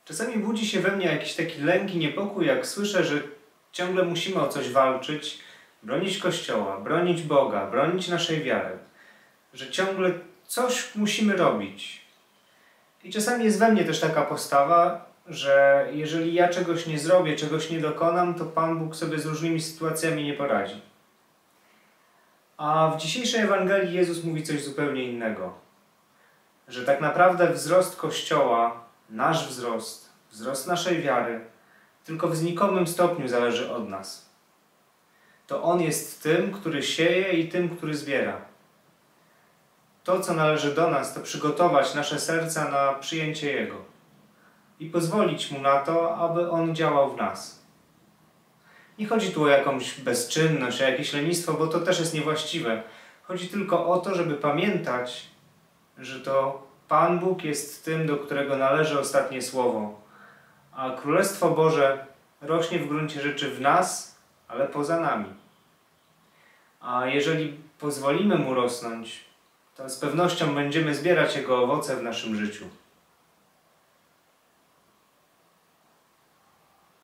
Czasami budzi się we mnie jakiś taki lęk i niepokój, jak słyszę, że ciągle musimy o coś walczyć, bronić Kościoła, bronić Boga, bronić naszej wiary. Że ciągle coś musimy robić. I czasami jest we mnie też taka postawa, że jeżeli ja czegoś nie zrobię, czegoś nie dokonam, to Pan Bóg sobie z różnymi sytuacjami nie poradzi. A w dzisiejszej Ewangelii Jezus mówi coś zupełnie innego. Że tak naprawdę wzrost Kościoła, nasz wzrost naszej wiary, tylko w znikomym stopniu zależy od nas. To On jest tym, który sieje i tym, który zbiera. To, co należy do nas, to przygotować nasze serca na przyjęcie Jego i pozwolić Mu na to, aby On działał w nas. Nie chodzi tu o jakąś bezczynność, o jakieś lenistwo, bo to też jest niewłaściwe. Chodzi tylko o to, żeby pamiętać, że to Pan Bóg jest tym, do którego należy ostatnie słowo, a Królestwo Boże rośnie w gruncie rzeczy w nas, ale poza nami. A jeżeli pozwolimy Mu rosnąć, to z pewnością będziemy zbierać Jego owoce w naszym życiu.